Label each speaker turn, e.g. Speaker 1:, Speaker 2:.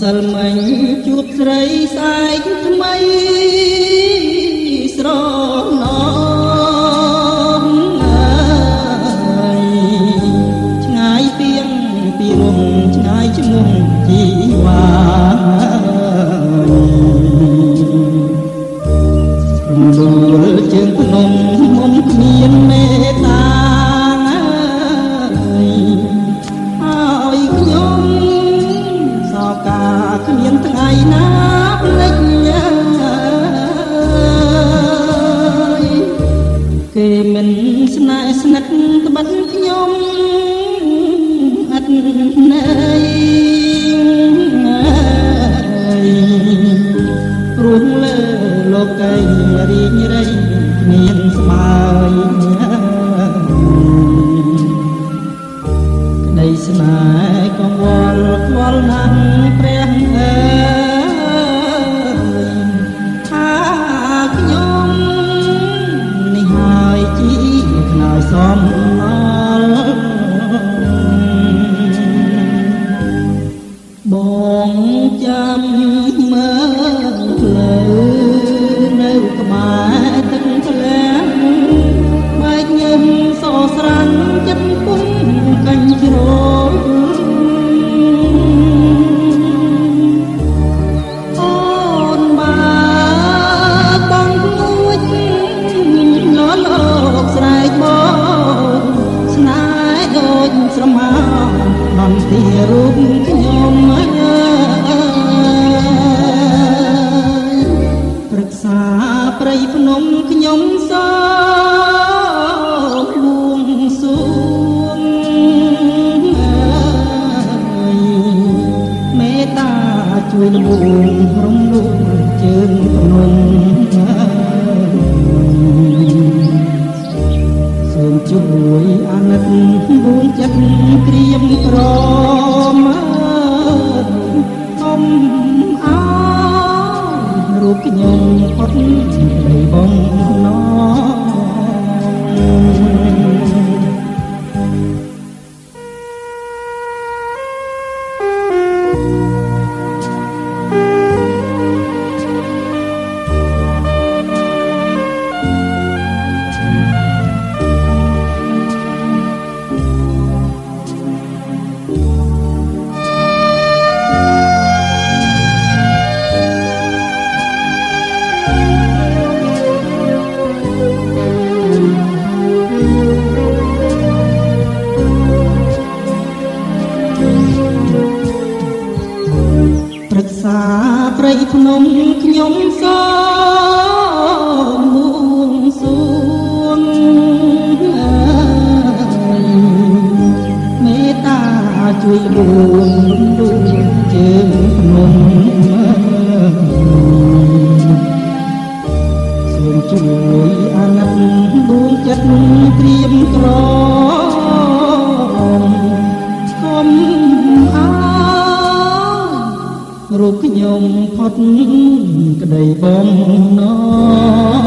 Speaker 1: សិលមិញជួបស្រីស្អែកថ្មីស្រណងឆ្ងាយពីងពីរំឆ្ងាយឈ្មោះជីវ៉ារំលលជើងភ្នំមុំគ្មានមេត្តាឲ្យខ្ញុំសោកាគ្មានថ្ងៃណាភ្លេចគេមិនស្នេហ៍ស្និទ្ធត្បិតខ្ញុំអត់ណៃព្រោះលើលោកីរីងរៃគ្មានស្បើយក្តីស្នេហ៍កង្វល់ខ្វល់ណាស់ព្រះអើយថាខ្ញុំនេះហើយជីខ្នើយសំអល់បងចាំមើលផ្លូវនៅក្បែរទឹកធ្លាក់បែកញឹមសស្រាំងចិត្តពុំកាញ់ជ្រោអូនបាបងមួយលលោកស្រែកបងស្នេហ៍ដូចស្រមោលនំទីរូបខ្ញុំប្រឹក្សាព្រៃភ្នំខ្ញុំសោបួងសួងមេត្តាជួយលំរំលងជើងភ្នំសូមជួយអាណិតបួងចិត្តក្រៀមក្រមអំអោរូបខ្ញុំផុតនៃបំណងប្រឹក្សាព្រៃភ្នំខ្ញុំសោបួងសួងមេត្តាជួយលួងលួងជើងភ្នំសូមជួយអាណិតបួងចិត្តក្រៀមក្រកុំអើរូបខ្ញុំផុតក្តីបំណង